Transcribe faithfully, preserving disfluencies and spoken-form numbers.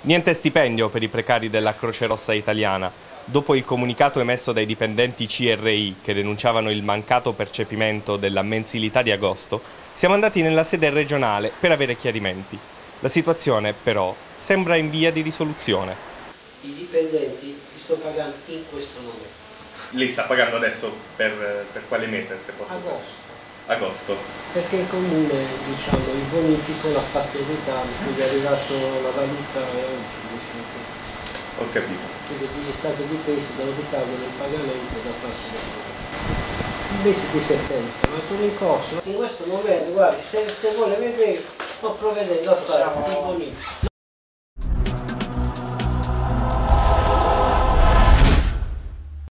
Niente stipendio per i precari della Croce Rossa Italiana. Dopo il comunicato emesso dai dipendenti C R I che denunciavano il mancato percepimento della mensilità di agosto, siamo andati nella sede regionale per avere chiarimenti. La situazione, però, sembra in via di risoluzione. I dipendenti li sto pagando in questo momento. Lei sta pagando adesso per, per quale mese, se posso sapere? Agosto. Agosto. Perché il comune, diciamo, il bonifico l'ha fatto in ritardo, quindi è arrivato la valuta oggi. Ho capito. Quindi gli stati dipesi dal ritardo del pagamento da parte del comune. Il mese di settembre, ma sono in corso. In questo momento, guardi, se, se vuole vedere, sto provvedendo a fare i bonifici.